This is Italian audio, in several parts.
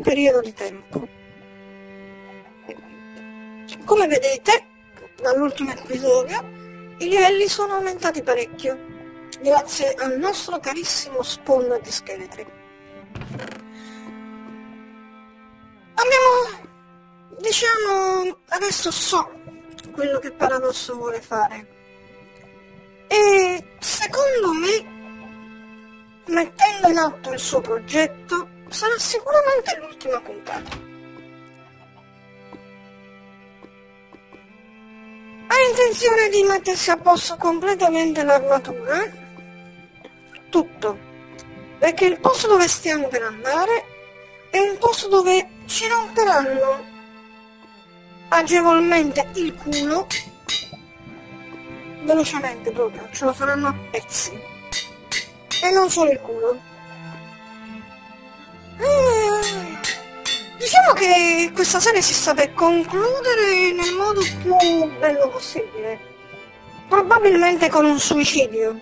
periodo di tempo. Come vedete dall'ultimo episodio, i livelli sono aumentati parecchio, grazie al nostro carissimo spawn di scheletri. Abbiamo, diciamo, adesso so quello che Paradosso vuole fare. E secondo me, mettendo in atto il suo progetto, sarà sicuramente l'ultima puntata. Ha intenzione di mettersi a posto completamente l'armatura, tutto, perché il posto dove stiamo per andare è un posto dove ci romperanno agevolmente il culo, velocemente proprio, ce lo faranno a pezzi, e non solo il culo. Diciamo che questa serie si sta per concludere nel modo più bello possibile, probabilmente con un suicidio.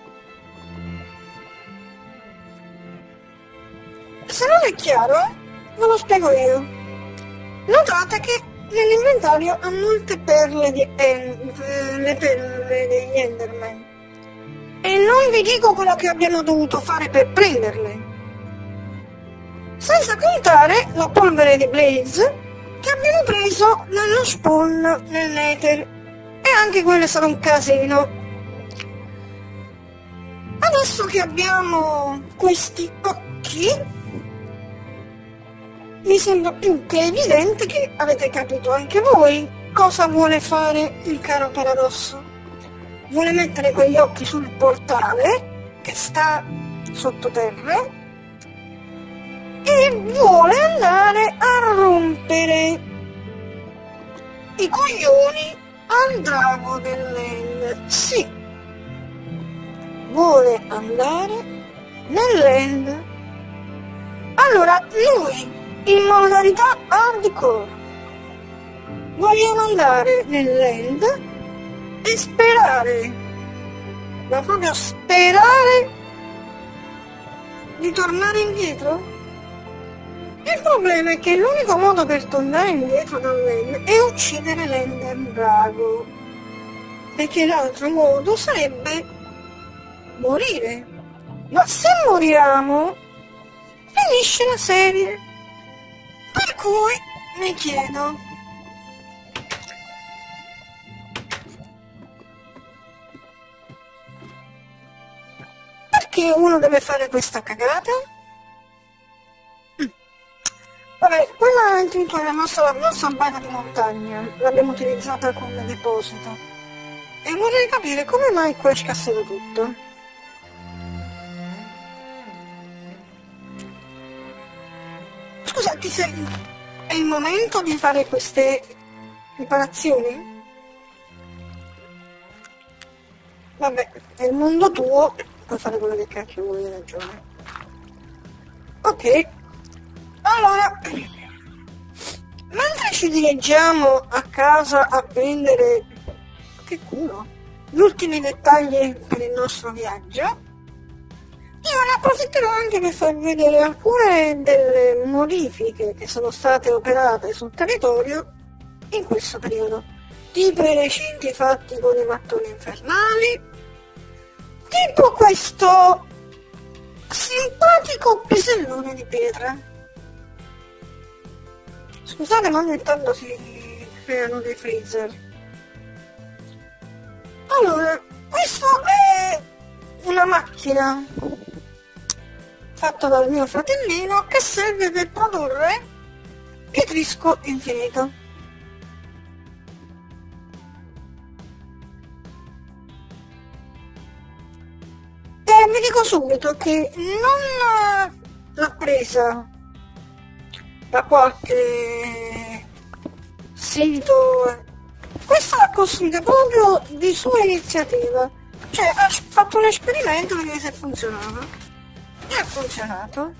Se non è chiaro, ve lo spiego io. Notate che nell'inventario ha molte perle di le perle degli Enderman, e non vi dico quello che abbiamo dovuto fare per prenderle, senza contare la polvere di Blaze che abbiamo preso nello spawn nel Nether, e anche quello è stato un casino. Adesso che abbiamo questi occhi, mi sembra più che evidente che avete capito anche voi cosa vuole fare il caro Paradosso. Vuole mettere quegli occhi sul portale che sta sottoterra e vuole andare a rompere i coglioni al drago dell'End. Sì, vuole andare nell'End. Allora, noi in modalità hardcore vogliamo andare nell'End e sperare, ma proprio sperare, di tornare indietro. Il problema è che l'unico modo per tornare indietro dall'End è uccidere l'Ender Drago, perché l'altro modo sarebbe morire. Ma se moriamo finisce la serie. Per cui mi chiedo, perché uno deve fare questa cagata? Vabbè, quella è intanto la nostra baita di montagna, l'abbiamo utilizzata come deposito, e vorrei capire come mai qua è scassato tutto. Scusate, è il momento di fare queste riparazioni? Vabbè, è il mondo tuo, puoi fare quello che cacchio vuoi, hai ragione. Ok, allora, mentre ci dirigiamo a casa a prendere, che culo, gli ultimi dettagli per il nostro viaggio, io ne approfitterò anche per farvi vedere alcune delle modifiche che sono state operate sul territorio in questo periodo, tipo i recinti fatti con i mattoni infernali, tipo questo simpatico pisellone di pietra. Scusate, ma ogni tanto si creano dei freezer. Allora, questo è una macchina fatta dal mio fratellino che serve per produrre pietrisco infinito. E vi dico subito che non l'ha presa da qualche sito, questa l'ha costruita proprio di sua iniziativa, cioè ha fatto un esperimento per vedere se funzionava. E ha funzionato.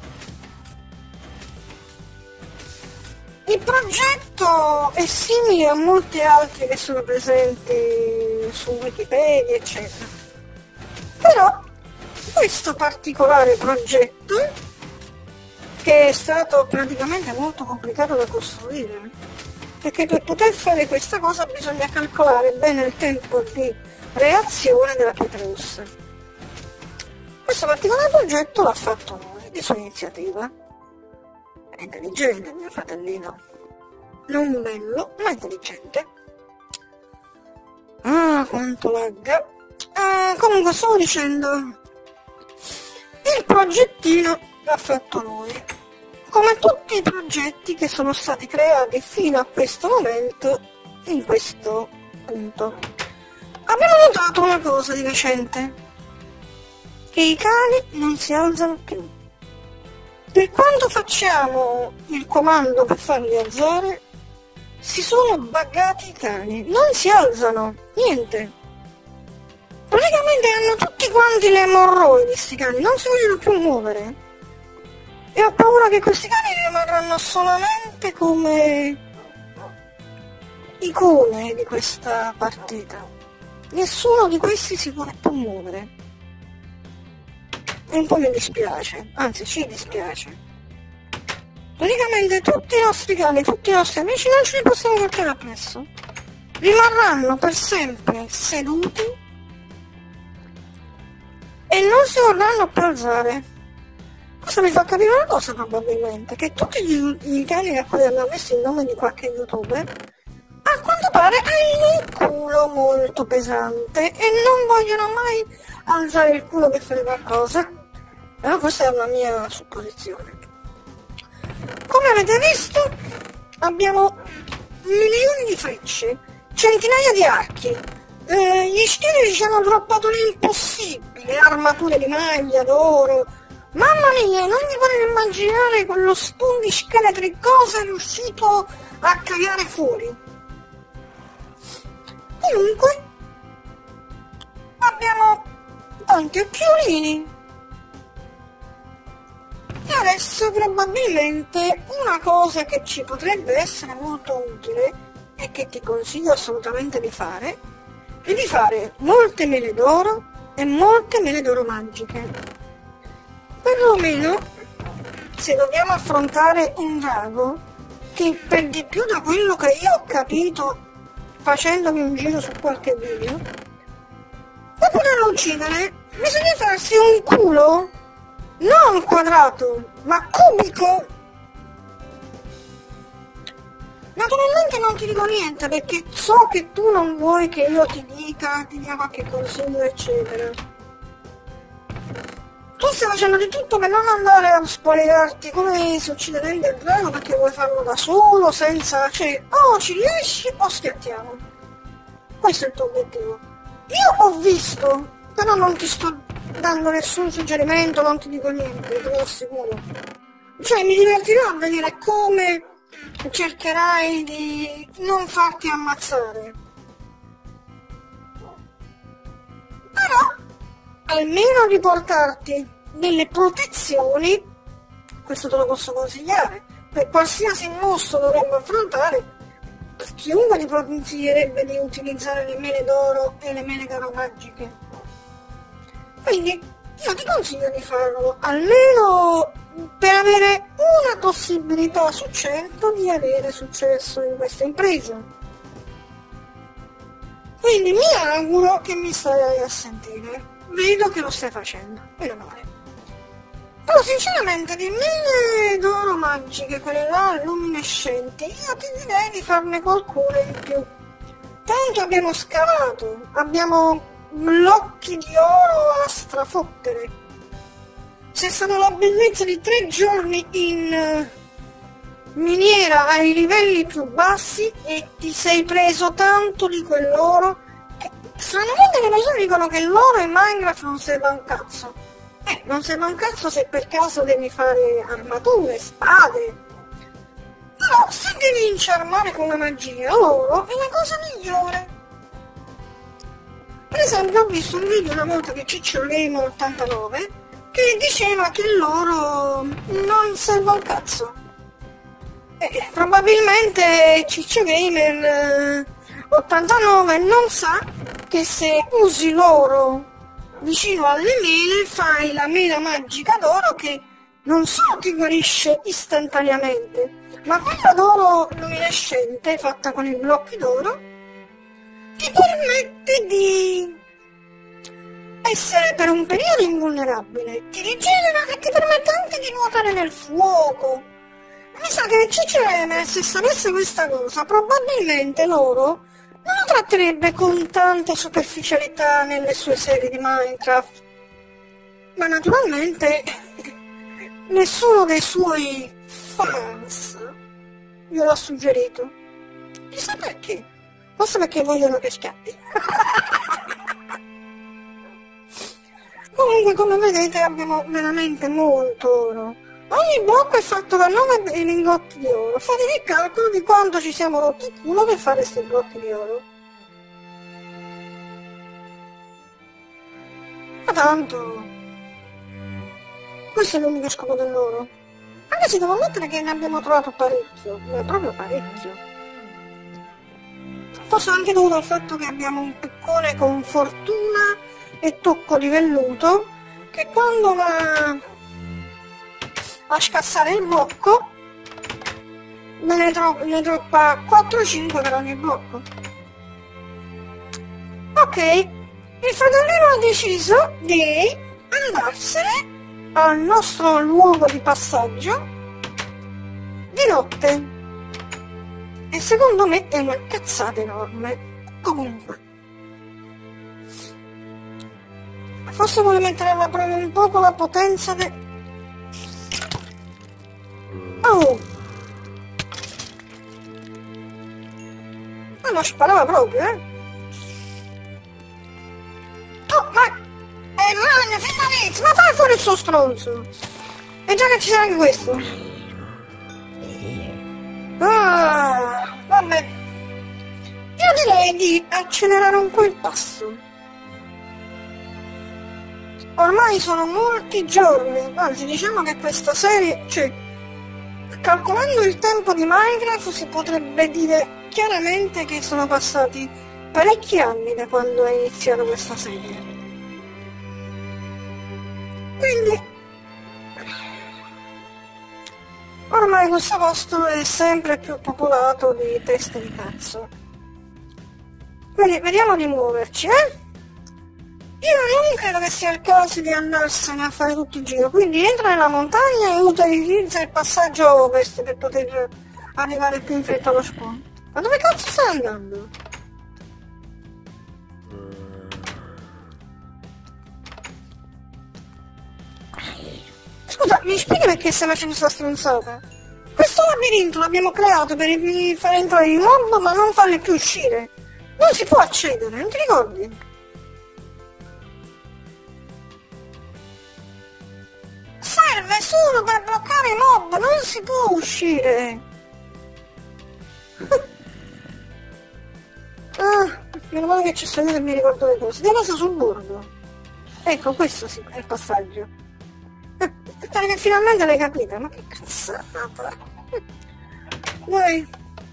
Il progetto è simile a molti altri che sono presenti su Wikipedia, eccetera. Però questo particolare progetto che è stato praticamente molto complicato da costruire, perché per poter fare questa cosa bisogna calcolare bene il tempo di reazione della pietra rossa. Questo particolare progetto l'ha fatto lui, di sua iniziativa. È intelligente mio fratellino, non bello, ma intelligente. Ah, quanto lagga. Comunque stavo dicendo, il progettino l'ha fatto lui, come tutti i progetti che sono stati creati fino a questo momento, in questo punto. Abbiamo notato una cosa di recente, che i cani non si alzano più. Per quando facciamo il comando per farli alzare, si sono buggati i cani, non si alzano, niente. Praticamente hanno tutti quanti le emorroidi sti cani, non si vogliono più muovere. E ho paura che questi cani rimarranno solamente come icone di questa partita. Nessuno di questi si vuole più muovere. E un po' mi dispiace, anzi ci dispiace. Praticamente tutti i nostri cani, tutti i nostri amici non ce li possiamo portare appresso. Rimarranno per sempre seduti e non si vorranno più alzare. Questo mi fa capire una cosa probabilmente, che tutti i cani a cui hanno messo il nome di qualche youtuber, a quanto pare hanno il culo molto pesante e non vogliono mai alzare il culo per fare qualcosa. Però questa è una mia supposizione. Come avete visto, abbiamo milioni di frecce, centinaia di archi, gli scheletri ci hanno droppato l'impossibile, armature di maglia, d'oro. Mamma mia, non mi potete immaginare quello spoon di scheletri cosa è riuscito a cagare fuori. Comunque, abbiamo tanti occhiolini. E adesso probabilmente una cosa che ci potrebbe essere molto utile e che ti consiglio assolutamente di fare è di fare molte mele d'oro e molte mele d'oro magiche. Perlomeno se dobbiamo affrontare un drago che per di più da quello che io ho capito facendomi un giro su qualche video, per poterlo uccidere bisogna farsi un culo non quadrato, ma cubico. Naturalmente non ti dico niente perché so che tu non vuoi che io ti dia qualche consiglio eccetera. Tu stai facendo di tutto per non andare a spoilerarti come si uccide il drago perché vuoi farlo da solo, senza... cioè, o ci riesci o schiattiamo. Questo è il tuo obiettivo. Io ho visto, però non ti sto dando nessun suggerimento, non ti dico niente, te lo assicuro. Cioè mi divertirò a vedere come cercherai di non farti ammazzare. Però almeno di portarti delle protezioni, questo te lo posso consigliare, per qualsiasi mostro dovremmo affrontare, chiunque ti consiglierebbe di utilizzare le mele d'oro e le mele d'oro magiche. Quindi io ti consiglio di farlo, almeno per avere una possibilità su 100 di avere successo in questa impresa. Quindi mi auguro che mi stai a sentire. Vedo che lo stai facendo, meno male. Però sinceramente di mele d'oro magiche, quelle là luminescenti, io ti direi di farne qualcuna in più. Tanto abbiamo scavato, abbiamo blocchi di oro a strafottere. C'è stata la bellezza di 3 giorni in miniera ai livelli più bassi e ti sei preso tanto di quell'oro che stranamente le persone dicono che l'oro in Minecraft non serve a un cazzo. Non serve a un cazzo se per caso devi fare armature, spade. Però se devi inciarmare con la magia l'oro è la cosa migliore. Per esempio ho visto un video una volta che Ciccio Gamer 89 che diceva che l'oro non serve a un cazzo. Probabilmente Ciccio Gamer 89 non sa che se usi l'oro vicino alle mele fai la mela magica d'oro che non solo ti guarisce istantaneamente, ma quella d'oro luminescente fatta con i blocchi d'oro ti permette di essere per un periodo invulnerabile, ti rigenera e ti permette anche di nuotare nel fuoco. Mi sa che CCM, se sapesse questa cosa, probabilmente loro non lo tratterebbe con tanta superficialità nelle sue serie di Minecraft. Ma naturalmente nessuno dei suoi fans glielo ha suggerito. Chissà perché. Forse perché vogliono che scappi. Comunque, come vedete, abbiamo veramente molto oro. Ogni blocco è fatto da 9 lingotti di oro. Fatevi il calcolo di quanto ci siamo rotti il culo per fare questi blocchi di oro. Ma tanto, questo è l'unico scopo dell'oro. Anche se devo ammettere che ne abbiamo trovato parecchio, ma proprio parecchio. Forse anche dovuto al fatto che abbiamo un piccone con fortuna e tocco di velluto, che quando va a scassare il blocco ne droppa 4-5 per ogni blocco. Ok, il fratellino ha deciso di andarsene al nostro luogo di passaggio di notte, e secondo me è una cazzata enorme. Comunque, forse vuole mettere alla prova un poco la potenza del... Oh! Ma non sparava proprio, eh? Oh, ma... ragno, finalmente! Ma fai fuori il suo stronzo! E già che ci sarà anche questo! Ah, vabbè! Io direi di accelerare un po' il passo. Ormai sono molti giorni, anzi diciamo che questa serie, cioè, calcolando il tempo di Minecraft si potrebbe dire chiaramente che sono passati parecchi anni da quando è iniziata questa serie. Quindi ormai questo posto è sempre più popolato di teste di cazzo. Quindi vediamo di muoverci, eh? Io non credo che sia il caso di andarsene a fare tutto il giro, quindi entra nella montagna e utilizza il passaggio ovest per poter arrivare più in fretta allo spawn. Ma dove cazzo stai andando? Scusa, mi spieghi perché stai facendo questa stronzata? Questo labirinto l'abbiamo creato per far entrare i mob ma non farli più uscire. Non si può accedere, non ti ricordi? Serve solo per bloccare i mob, non si può uscire. Meno male che ci sto io che mi ricordo le cose. Devo andare sul bordo. Ecco, questo sì, è il passaggio. Spero che finalmente l'hai capito, ma che cazzata. Dai.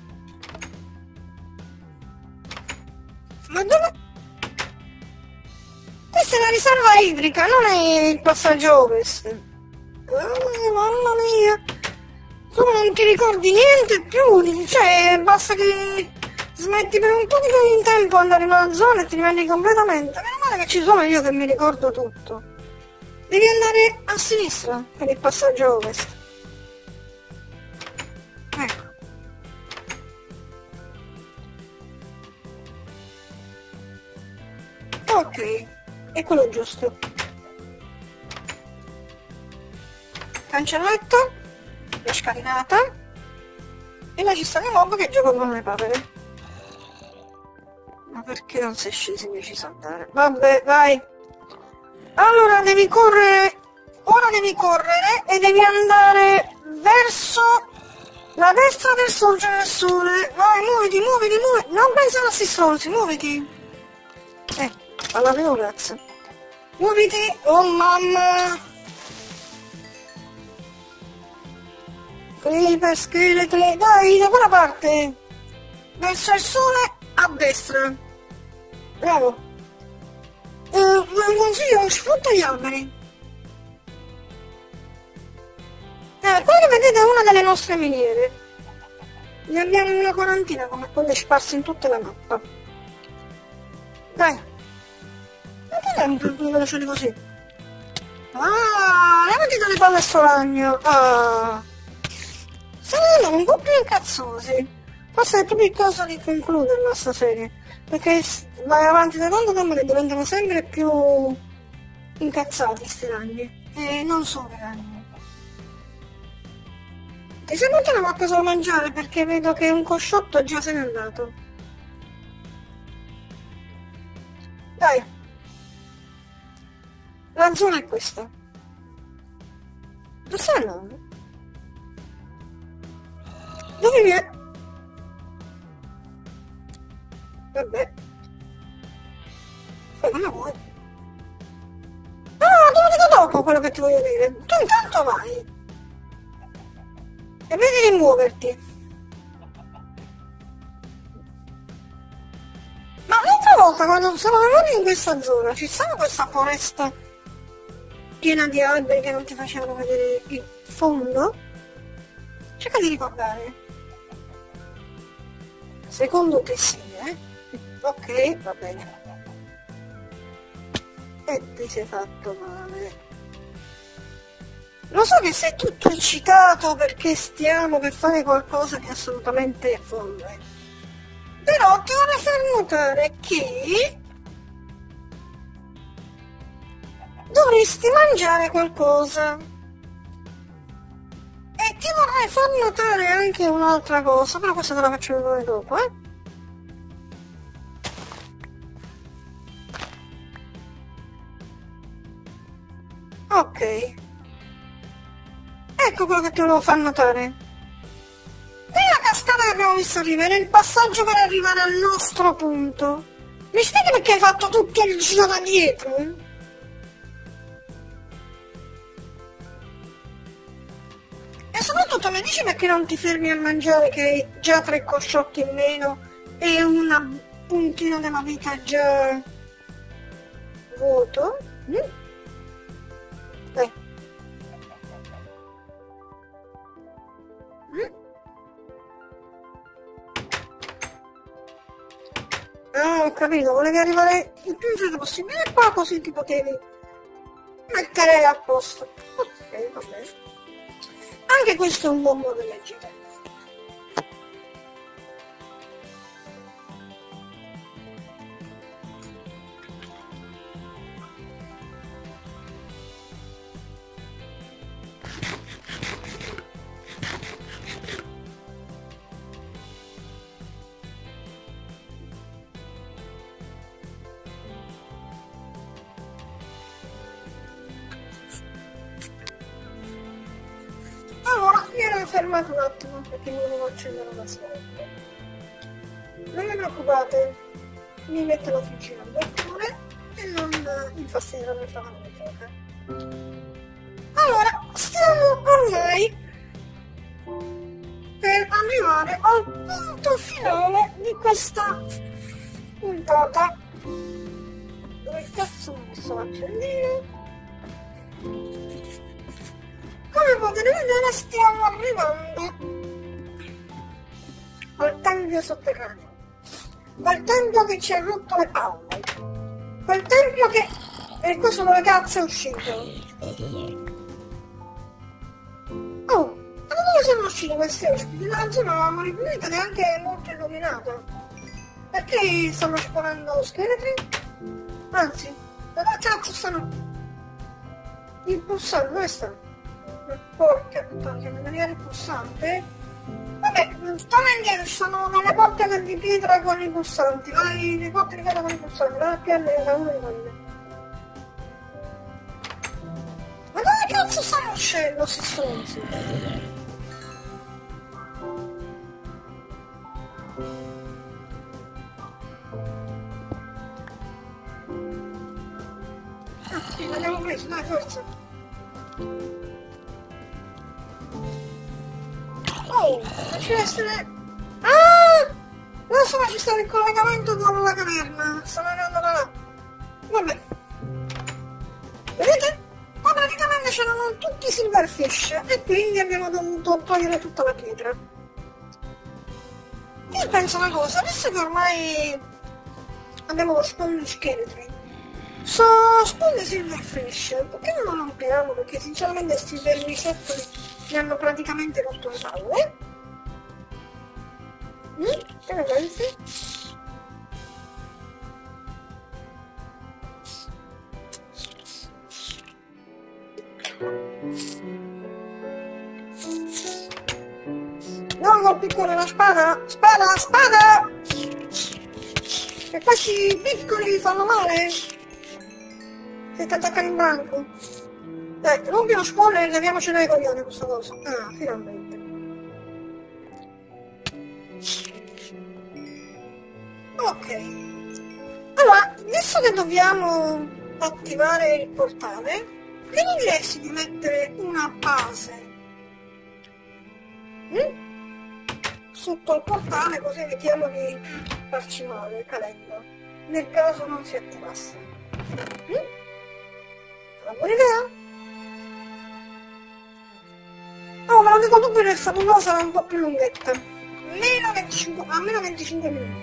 Ma dove... Questa è la riserva idrica, non è il passaggio ovest. Mamma mia, tu non ti ricordi niente più, cioè basta che smetti per un po' di tempo di andare in una zona e ti dimentichi completamente. Meno male che ci sono io che mi ricordo tutto. Devi andare a sinistra per il passaggio ovest. Ecco. Ok, è quello giusto. Cancelletto, la scalinata, e là ci stanno i mob che giocano con le papere. Ma perché non sei scesi invece di andare? Vabbè, vai. Allora devi correre, ora devi correre e devi andare verso la destra del sorgere del sole. Vai, muoviti, muoviti, muoviti. Non pensare a sti stronzi, muoviti. Alla prima cazzo. Muoviti, oh mamma. Creeper, scheletri, dai, da quella parte! Verso il sole, a destra. Bravo. Un consiglio, sfrutta gli alberi. Qua che vedete è una delle nostre miniere. Ne abbiamo una quarantina come quelle sparse in tutta la mappa. Dai. Ma che è più veloce di così? Ah, levati dalle palle sto ragno. Ah. Stiamo andando un po' più incazzosi. Forse è proprio il caso di concludere la sta serie. Perché vai avanti da tanto tempo che diventano sempre più incazzati sti ragni. E non solo i ragni. Ti sei portato qualcosa da mangiare perché vedo che un cosciotto già se n'è andato. Dai. La zona è questa. Dove stai andando? Dove vieni? Vabbè. Come vuoi? Ah, te lo dico dopo quello che ti voglio dire. Tu intanto vai. E vedi di muoverti. Ma l'altra volta quando stavamo in questa zona ci stava questa foresta piena di alberi che non ti facevano vedere il fondo? Cerca di ricordare. Secondo te sì, eh? Ok, va bene. E ti sei fatto male. Lo so che sei tutto eccitato perché stiamo per fare qualcosa di assolutamente folle. Però ti vorrei far notare che dovresti mangiare qualcosa. E ti vorrei far notare anche un'altra cosa, però questa te la faccio vedere dopo, eh? Ok. Ecco quello che ti volevo far notare. Nella cascata che abbiamo visto arrivare, il passaggio per arrivare al nostro punto. Mi spieghi perché hai fatto tutto il giro da dietro? E soprattutto mi dici perché non ti fermi a mangiare che hai già 3 cosciotti in meno e una puntina della vita già vuoto? Ah, ho capito, volevi arrivare il più in fretta possibile e qua così ti potevi mettere a posto. Ok, va bene. Anche questo è un buon modo di agire. Allora, mi ero fermato un attimo perché volevo accendere una scatola. Non vi preoccupate, mi metto la fucina al balcone e non infastidirò il cronometro. Allora, stiamo ormai per arrivare al punto finale di questa puntata. Dove cazzo ho messo l'accendino? Come potete vedere stiamo arrivando al tempio sotterraneo, quel tempio che ci ha rotto le palle, quel tempio che è questo dove cazzo è uscito. Oh, ma da dove sono usciti questi ospiti? La zona ripulita ed è anche molto illuminata. Perché stanno spawnando scheletri? Anzi, da dove cazzo stanno? Il pulsante, dove sta? Porca puttana, che mi veniva il pulsante? Vabbè, torna indietro, ci sono delle porte di pietra con i pulsanti, vai, le porte di pietra con i pulsanti, vai a pianere una di quelle. Ma dove cazzo stanno uscendo questi stronzi? Ah, sì, l'abbiamo preso, dai, forza. Oh, ci deve essere... Ah! Non so, ma ci sta il collegamento con la caverna. Stanno andando da là. Vabbè. Vedete? Qua praticamente c'erano tutti silverfish e quindi abbiamo dovuto togliere tutta la pietra. Io penso una cosa, visto che ormai abbiamo lo spawn scheletri, spawn silverfish, perché non lo rompiamo? Perché sinceramente questi vermicettoli mi hanno praticamente rotto le palle. Che ne pensi? Non lo piccolo la spada! Spada! Spada! Che questi piccoli fanno male! Se ti attaccano in branco! Dai, rompi lo spawn e leviamoci dai coglioni questa cosa! Ah, finalmente! Ok! Allora, visto che dobbiamo attivare il portale, che non diresti di mettere una base sotto il portale, così evitiamo di farci male cadendo nel caso non si attivasse? Una buona idea? Oh, me lo dico tu, che questa puntata sarà un po' più lunghetta, almeno 25 minuti,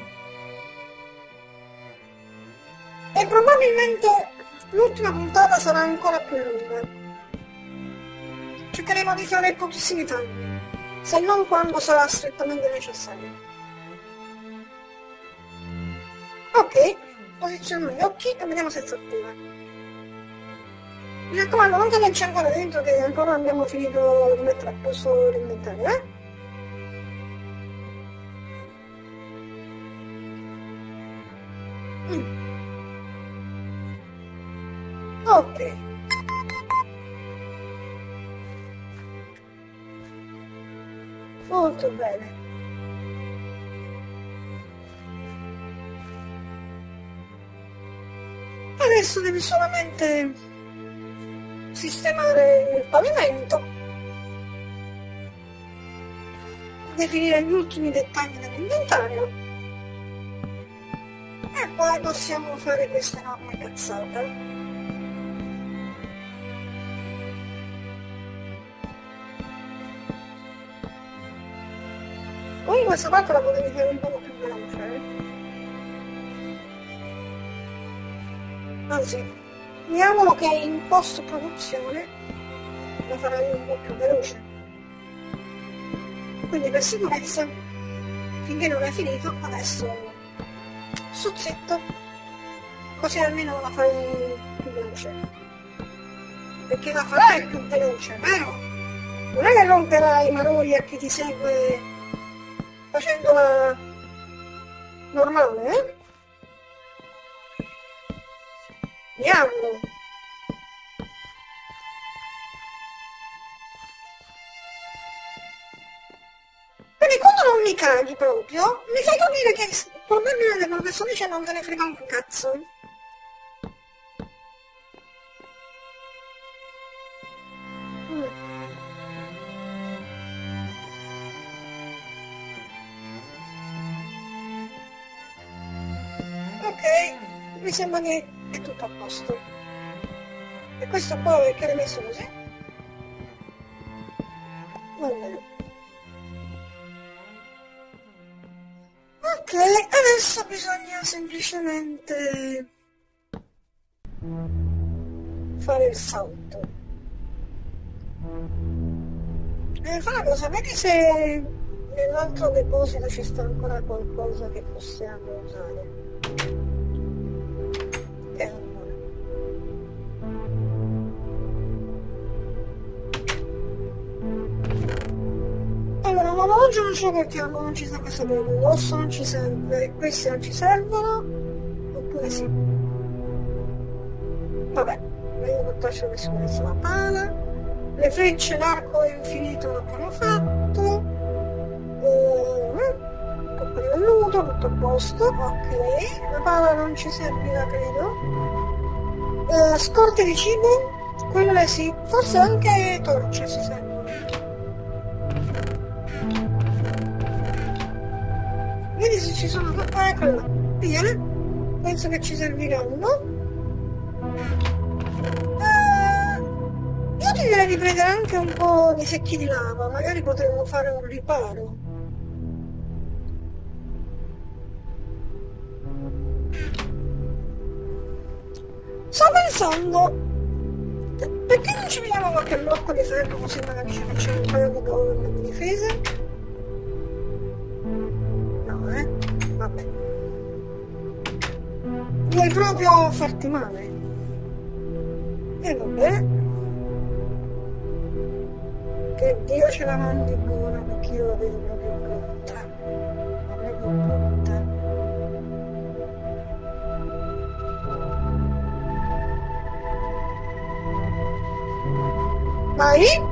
e probabilmente l'ultima puntata sarà ancora più lunga. Cercheremo di fare pochissimi tagli, se non quando sarà strettamente necessario. Ok, posiziono gli occhi e vediamo se si attiva. Mi raccomando, non tenerci ancora dentro, che ancora non abbiamo finito di mettere a posto l'inventario, Ok. Molto bene. Adesso devi solamente sistemare il pavimento, definire gli ultimi dettagli dell'inventario e poi possiamo fare questa enorme cazzata. Poi questa parte la potevi fare un po' più veloce, anzi, mi auguro che in post produzione la farai un po' più veloce, quindi per sicurezza, finché non hai finito, adesso sto zitto, così almeno la fai più veloce, perché la farai più veloce, vero? Non è che romperai i maroni a chi ti segue facendola normale, Mi auguro. Quindi quando non mi caghi proprio, mi fai capire che probabilmente quello che sto dicendo non te ne frega un cazzo. Ok, mi sembra che è tutto a posto. E questo qua perché l'hai messo così? Va bene. Ok, adesso bisogna semplicemente fare il salto. Fai una cosa, vedi se nell'altro deposito ci sta ancora qualcosa che possiamo usare. Allora, l'orologio non ce lo portiamo, non ci serve sapere, l'osso non ci serve, questi non ci servono, oppure sì. Vabbè, io portarci per sicurezza la pala, le frecce, l'arco infinito l'abbiamo fatto, un po' di velluto, tutto a posto, ok, la pala non ci servirà credo, scorte di cibo, quelle sì, forse anche torce si servono. Vedi se ci sono... eccola, bene, penso che ci serviranno. Io direi di prendere anche un po' di secchi di lava, magari potremmo fare un riparo. Sto pensando, perché non ci vediamo qualche blocco di ferro così magari ci facciamo un paio di colonne di difesa? No, vabbè. Vuoi proprio farti male? E vabbè. Che Dio ce la mandi buona, perché io la vedo proprio brutta. Ma proprio brutta. Vai?